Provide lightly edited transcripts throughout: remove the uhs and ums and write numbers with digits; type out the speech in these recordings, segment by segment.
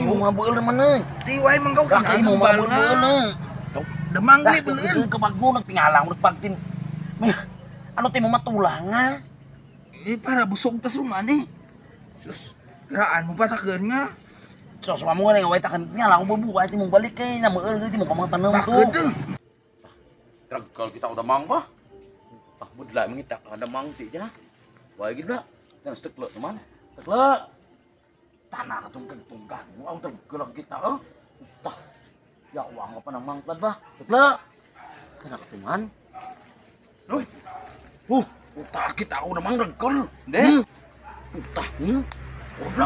mo mabuel naman na. Di way manggaw ka Kaki mo nangambal mabuel na. nga. Damangli beulin. Kapag mo nagtingala mo nagpagtin. Ano ti mo matulang nga? Para busog tas rumani. Sus, kiraan mo patakeun nga. So mo nga nga way takan tingala ko bubuhay ti mo balik kay na mael ti mo kamang tanong to. Baked. Tragkal kita damang ba? Budla mangita damang ti ja. Way gid ba? Dan stekle teman. Tekle. Tanah tungkang mo ang tragkal kita Tah. Ya uang apa nang mangklad ba? Tekle. Tanah teman. Loy. Utah kita ako namang tragkal. De. Utah. Obra.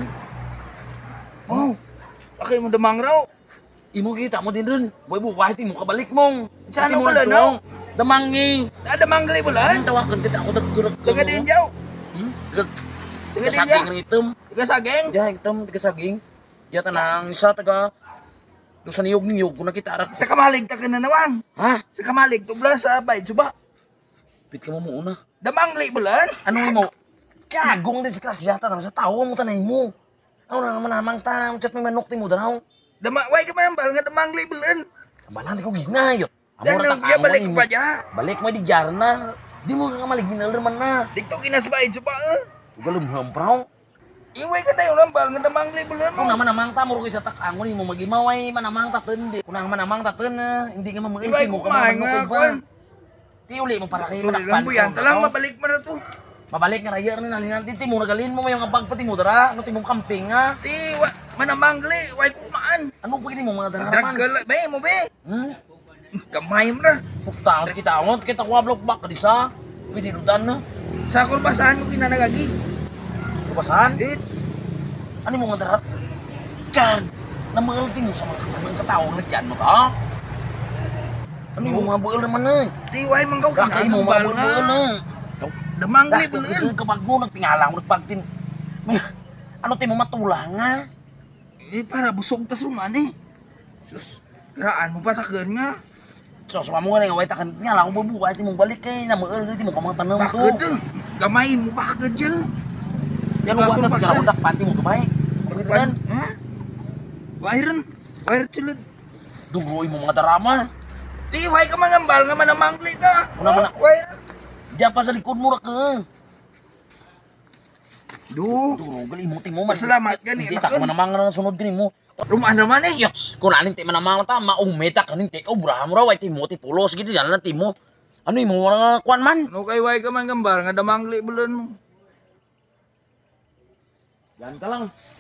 Oh. Akay mo damang raw. Imo kita mo din rin. Boy buhay ti mo kabalik mong. Saan mo pala no? Damangi. Damangli bulan. Tawakan kita ako tragkal. Taga din jaw. Tiga saging ng item. Tiga saging. Diyan item tiga saging. Diyan tanang isa taga do sa niyog kung nakita arak. Sa kamalig ta kinanawang. Ha? Sa kamalig tubla sa bayad suba. Pit ka mo muna. Damangli bulan. Ano mo? Kagong din si Kras yata nang sa tawo mo tanay mo. Ano na naman namang tam chat mo manok ti mo daw. Way ka man bal nga damangli bulan. Balan ko ginayot. Dan ya balik ko pa ja. Balik mo di jarna. Di mo ka malig ginal man na. Dikto kinas bayad suba Galum hampraw. Iway ka dayo lang bal nga damangli bulan mo. Kung naman namang ta mo sa takangon mo magimaway manamang taten di. Kung naman namang taten hindi ka mamagin Iway ko kumain nga kon. Ti uli mo para kay Lang manakpan. buyan talang mabalik man na to. Mabalik nga raya rin nalinan ti mo nagalin mo yung bagpati mo dara. Ano ti mong camping nga. Ti manamangli way ko kumaan. Ano pwede mo mga daraman? Draggal be mo be. Kamay mo na. Sukta kita angot kita kuwablok bak kadisa. Pwede dudan na. Sa kurbasan mo kinanagagi. Lupasan. It Ano mo nga darat? Kag namangalti mo sa mga katawang nagyan mo ta. Ano mo mga buel naman na? di way manggaw ka Kaki mo nangambal mga buel na. nga. Damangli bulan. Kapag mo nagtingala mo nagpagtin. Ano ti mo matulang nga? Para busog tas rumani. Sus, kiraan mo patakeun nga. So mo nga nga way takan tingala ko bubuhay ti mo balik kay na mael ti mo kamang tanong to. Baked. Gamay mo baked ja. Yan wala ka garadak panti mo kamay. Pagdilan. Ha? Wairen. Wair chulid. Dugoy mo mga darama. Di way ka mangambal nga manamangli ta. Una man. Wair. Diyan pa sa likod mo ra ka. Durugal Imuti mo. Masalamat gani. Hindi tak manamang na sunod gani mo. Rumaan naman eh. Yots, kung alin ti manamang ta, maumeta ka nin ti ka, burahan mo raw, ay ti mo, ti pulos, gitu, yan lang ti mo. Ano yung mga kuan man? No kay way ka mangambal nga damangli bulan mo. Yan ka lang.